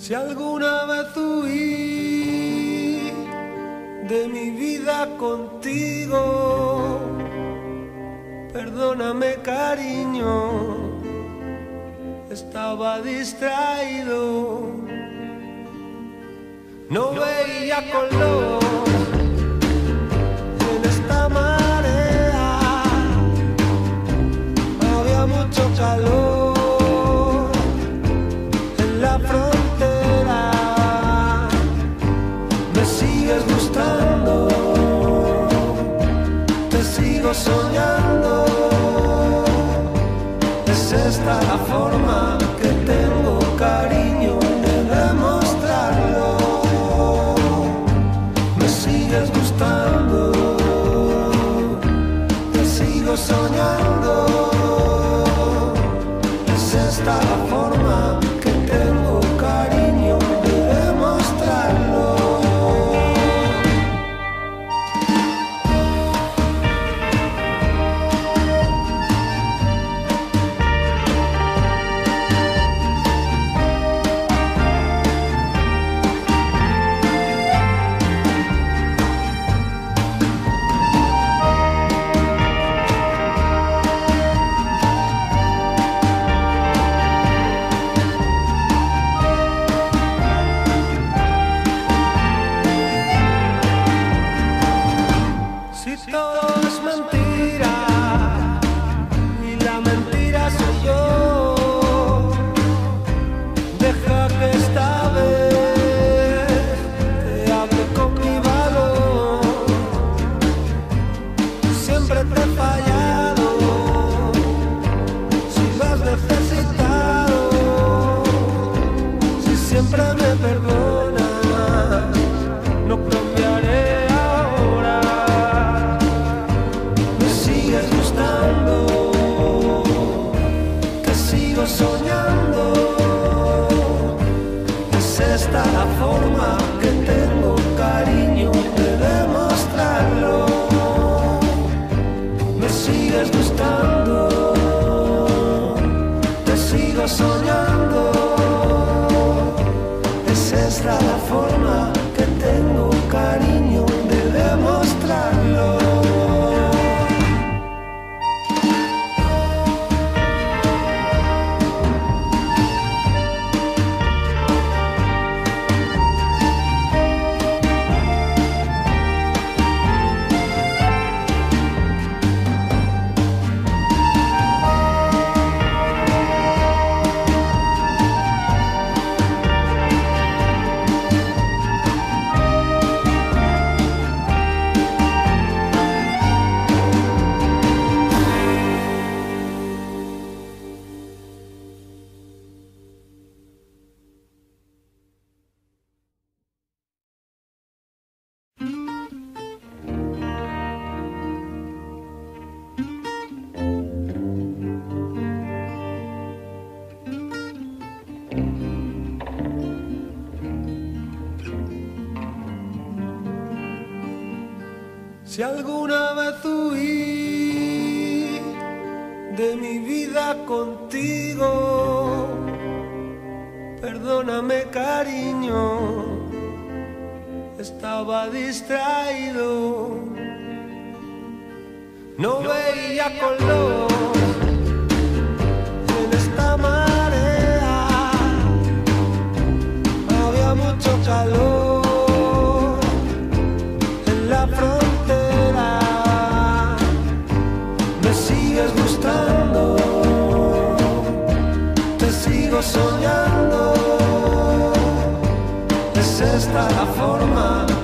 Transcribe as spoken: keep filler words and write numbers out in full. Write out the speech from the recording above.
Si alguna vez huí de mi vida contigo, perdóname, cariño, estaba distraído, no veía color en esta marea, había mucho calor en la frontera. Me sigues gustando, te sigo soñando, es esta la forma que tengo, cariño, de demostrarlo. Me sigues gustando, te sigo soñando, es esta la forma que tengo, cariño, de demostrarlo. Si todo es mentira y la mentira soy yo, deja que esta vez te hable con mi valor. Siempre te he fallado, si lo has necesitado, si siempre me perdonas, no cambiaré. Soñando, es esta la forma que tengo, cariño, de demostrarlo. Me sigues gustando, te sigo soñando, es esta la forma que tengo, cariño, de demostrarlo. Si alguna vez huí de mi vida contigo, perdóname, cariño, estaba distraído, no veía color en esta marea, había mucho calor en la frontera. Sigues gustando, te sigo soñando, es esta la forma